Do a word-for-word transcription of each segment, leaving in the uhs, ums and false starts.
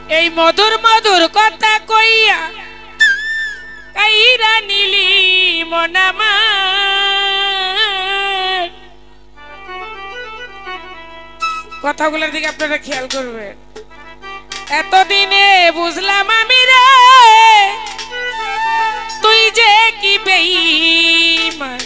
এই মধুর মধুর কথা কইয়া কাইরা নিলি মনামা কথাগুলোর দিকে আপনারা খেয়াল করবেন। এতদিনে বুঝলাম আমি রে তুই যে কি বেঈমান,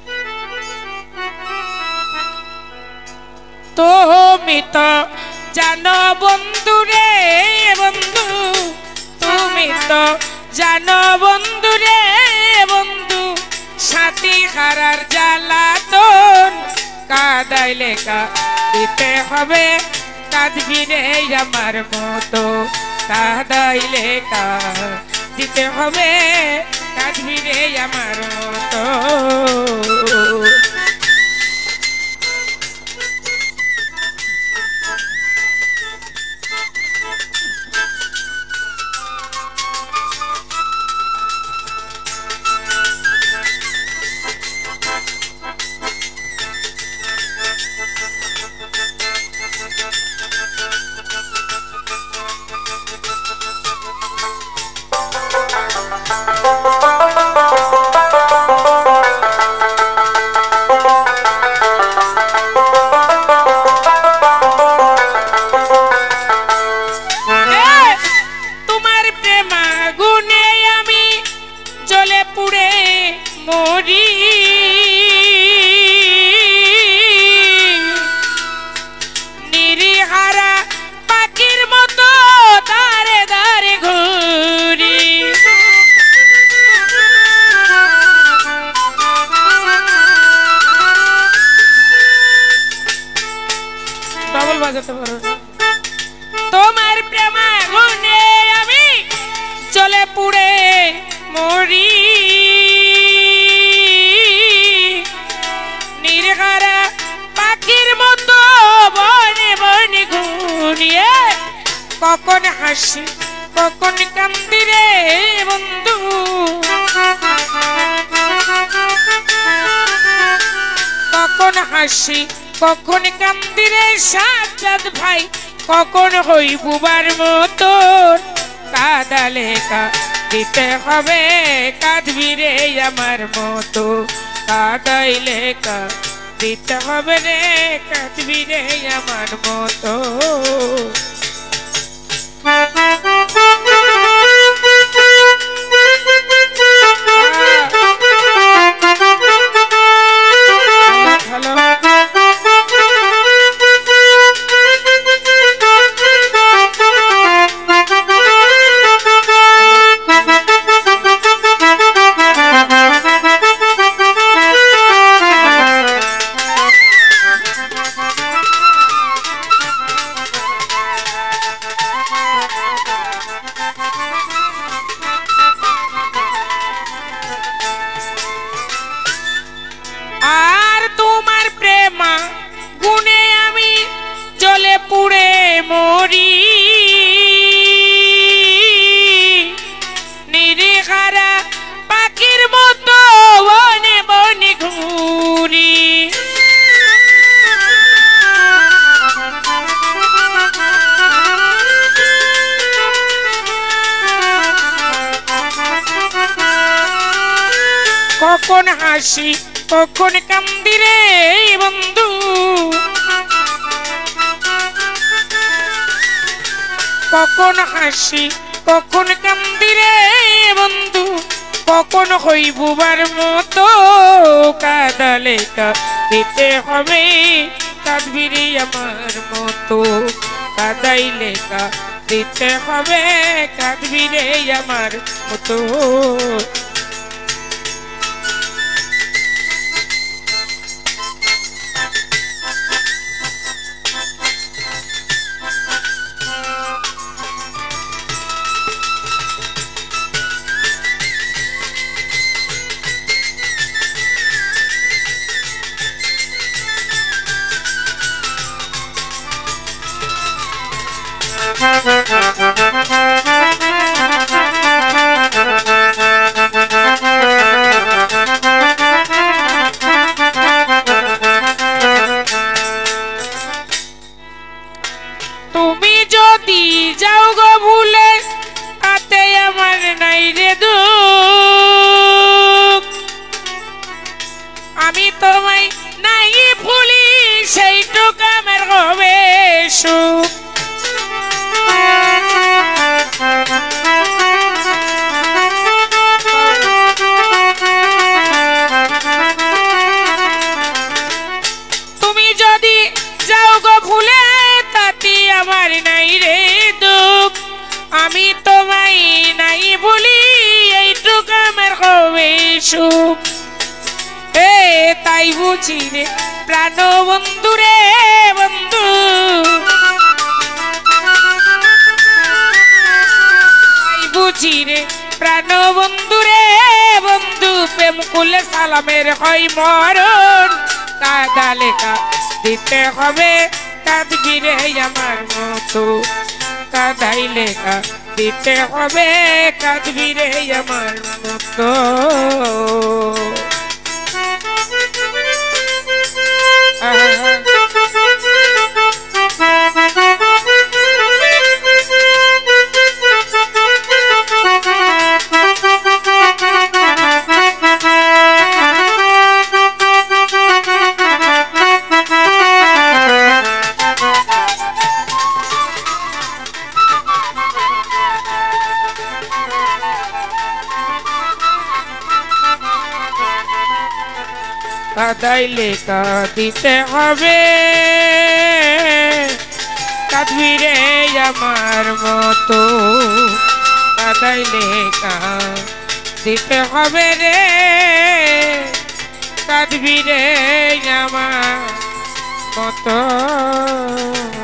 তুমি তো জানো বন্ধু রে বন্ধু, তুমি তো জানো বন্ধু রে বন্ধু, সাথী হারার জ্বালাতন কাঁদাইলে কাঁদিতে হবে, কাঁদবি রে আমার মতো, কাঁদাইলে কাঁদিতে হবে, কাঁদবি রে আমার মতো। তোমার প্রেমাগুনে আমি জ্বলে পুড়ে মরি, নির্হারা পাখির মতো বনে বনে ঘুরিয়ে, কখন হাসি কখন কান্দি রে বন্ধু, কখন হাসি কখন কান্দি রে সাজ্জাদ ভাই, কখন হই বুবার মতো, কাঁদালে কাঁদিতে হবে, কাঁদবি রে আমার মতো, কাঁদাইলে কাঁদিতে হবে রে, কাঁদবি রে আমার মতো। আর তোমার প্রেমা গুনে আমি জ্বলে পুড়ে মরি, নির্হারা পাখির মতো বনে বনে ঘুরি, কখন হাসি কখন কান্দি রে বন্ধু, কখন হাসি কখন কান্দি রে বন্ধু, কখন হই বুবার মতো, কাঁদালে কাঁদিতে হবে, কাঁদবি রে আমার মতো, কাঁদাইলে কাঁদিতে হবে, কাঁদবি রে আমার মতো। তুমি যদি যাও গো নাই রে দুঃখ আমি তোমায় নাই ভুলি সেইটুক আমার হবে সুখ তুমি যদি যাও গো ভুলে তাতে আমার নাই রে দুঃখ আমি তোমায় নাই ভুলি এইটুক আমার হবে সুখ এ তাই বুঝি রে প্রাণ বন্ধু রে বন্ধু তাই বুঝি রে প্রাণ বন্ধু রে বন্ধু প্রেম কুলে সালামের হয় মরণ কাদা লেখা দিতে হবে কাঁদবি রে আমার মতো কাদাই লেখা দিতে হবে কাঁদবি রে আমার মতো কাদাই লেখা দিতে হবে কাঁদবি রে আমার মতো কাদাই লেখা দিতে হবে রে কাঁদবি রে আমার মতো